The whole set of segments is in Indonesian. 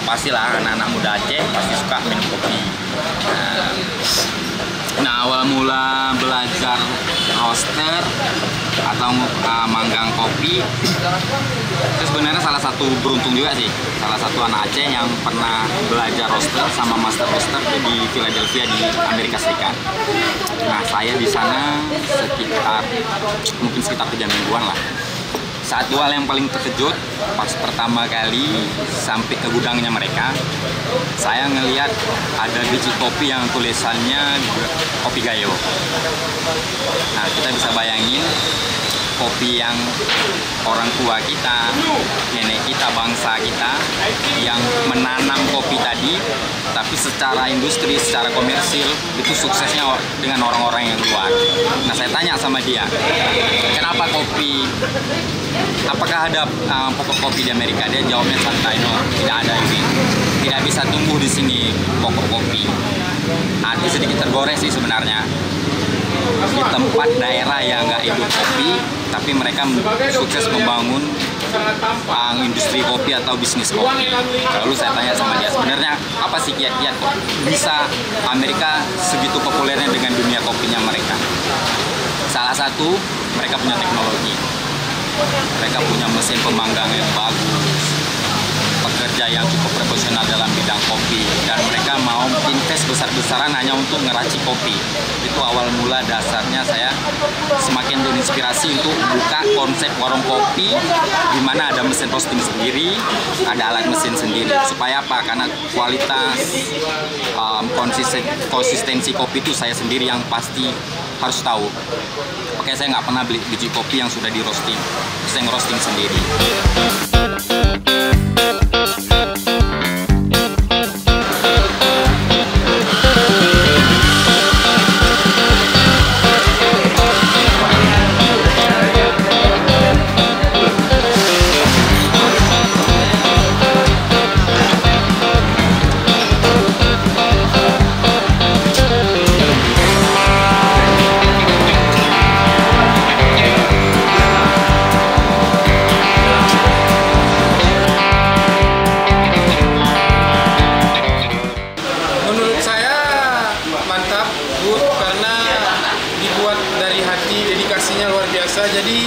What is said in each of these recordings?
pastilah anak-anak muda Aceh pasti suka minum kopi. Nah, awal mula belajar roaster atau manggang kopi itu sebenarnya salah satu beruntung juga sih, salah satu anak Aceh yang pernah belajar roaster sama master roaster di Philadelphia di Amerika Serikat. Nah, saya di sana sekitar 3 mingguan lah. Satu hal yang paling terkejut pas pertama kali sampai ke gudangnya mereka, saya ngelihat ada biji kopi yang tulisannya kopi gayo. Nah, kita bisa bayangin kopi yang orang tua kita, nenek kita, bangsa kita yang menanam kopi tadi, tapi secara industri, secara komersil itu suksesnya dengan orang-orang yang luar. Nah, saya tanya sama dia, kenapa kopi? Apakah ada pokok kopi di Amerika? Dia jawabnya santai, no, tidak ada ini. Tidak bisa tumbuh di sini pokok kopi. Hati sedikit tergores sih sebenarnya. Di tempat daerah yang nggak hidup kopi, tapi mereka sukses membangun industri kopi atau bisnis kopi. Lalu saya tanya sama dia, sebenarnya apa sih kiat-kiat kok bisa Amerika segitu populernya dengan dunia kopinya mereka? Salah satu, mereka punya teknologi. Mereka punya mesin pemanggang yang bagus, pekerja yang cukup profesional dalam bidang kopi, dan mereka mau invest besar-besaran hanya untuk ngeracik kopi. Itu awal mula dasarnya saya semakin terinspirasi untuk buka konsep warung kopi di mana ada mesin roasting sendiri, ada alat mesin sendiri. Supaya apa? Karena kualitas, konsistensi kopi itu saya sendiri yang pasti harus tahu. Oke, saya nggak pernah beli biji kopi yang sudah di roasting, saya ngerosting sendiri. Luar biasa, jadi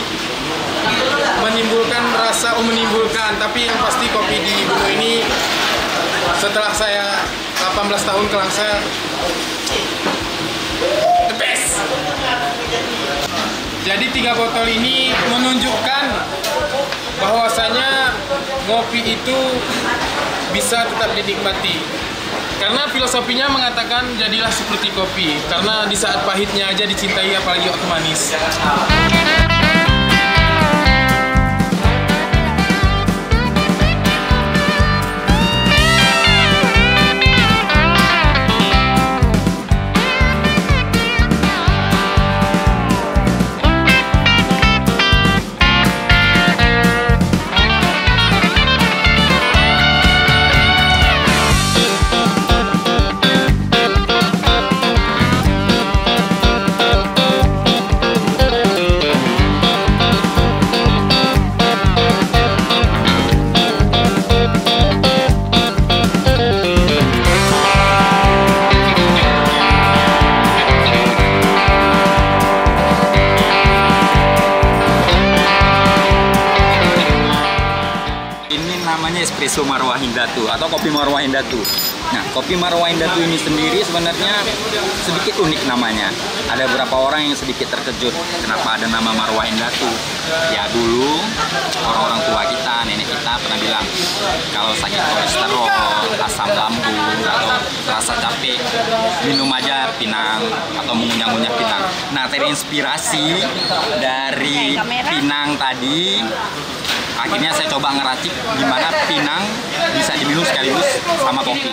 menimbulkan, tapi yang pasti kopi di Bungo ini setelah saya 18 tahun kelangsa the best. Jadi 3 botol ini menunjukkan bahwasanya ngopi itu bisa tetap dinikmati. Karena filosofinya mengatakan jadilah seperti kopi, karena di saat pahitnya aja dicintai, apalagi waktu manis. Espresso Marwah Hindatu atau kopi Marwah Hindatu. Nah, kopi Marwah Hindatu ini sendiri sebenarnya sedikit unik namanya. Ada beberapa orang yang sedikit terkejut kenapa ada nama Marwah Hindatu. Ya, dulu orang-orang tua kita, nenek kita pernah bilang kalau sakit kolesterol, asam lambung atau rasa capek, minum aja pinang atau mengunyah-ngunyah pinang. Nah, terinspirasi dari pinang tadi, akhirnya saya coba ngeracik gimana pinang bisa diminum sekaligus sama kopi.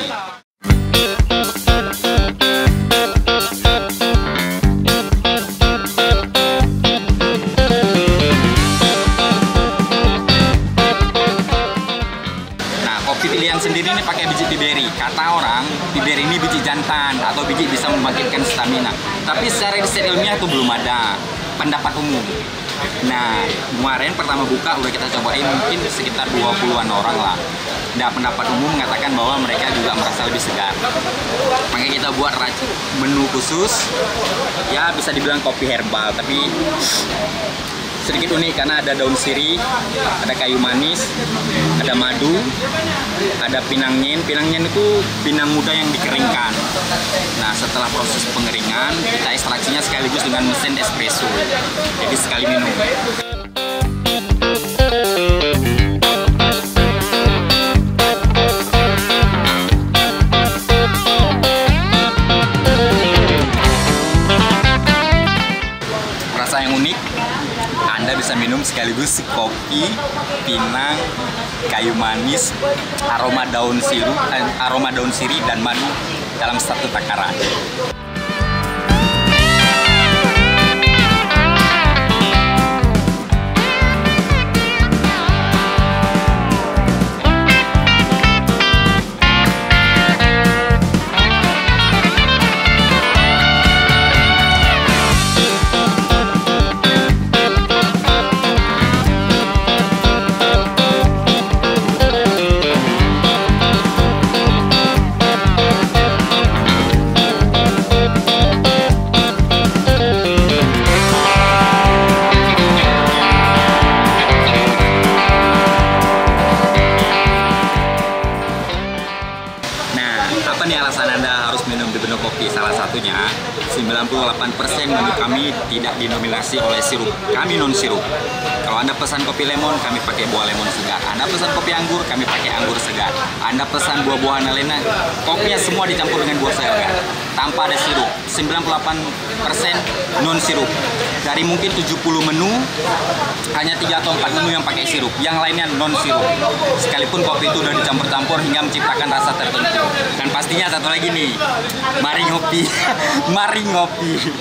Nah, kopi pilihan sendiri ini pakai biji piberi. Kata orang, piberi ini biji jantan atau biji bisa membangkitkan stamina. Tapi secara riset ilmiah itu belum ada pendapat umum. Nah, kemarin pertama buka udah kita cobain mungkin sekitar 20-an orang lah. Dan pendapat umum mengatakan bahwa mereka juga merasa lebih segar. Makanya kita buat menu khusus, ya bisa dibilang kopi herbal, tapi sedikit unik karena ada daun sirih, ada kayu manis, ada madu, ada pinang nyen. Pinang nyen itu pinang muda yang dikeringkan. Nah, setelah proses pengeringan, kita ekstraksinya sekaligus dengan mesin espresso. Jadi sekali minum. Rasa yang unik, Anda bisa minum sekaligus kopi, pinang, kayu manis, aroma daun sirih dan madu dalam satu takaran. Apa nih alasan Anda harus minum di Beno Kopi? Salah satunya, 98% menu kami tidak dinominasi oleh sirup. Kami non sirup. Kalau Anda pesan kopi lemon, kami pakai buah lemon segar. Anda pesan kopi anggur, kami pakai anggur segar. Anda pesan buah-buahan lainnya, kopinya semua dicampur dengan buah segar. Tanpa ada sirup. 98% non sirup. Dari mungkin 70 menu, hanya 3 atau 4 menu yang pakai sirup. Yang lainnya non sirup. Sekalipun kopi itu udah dicampur-campur hingga menciptakan rasa tertentu. Dan pastinya satu lagi nih, mari ngopi. Mari ngopi.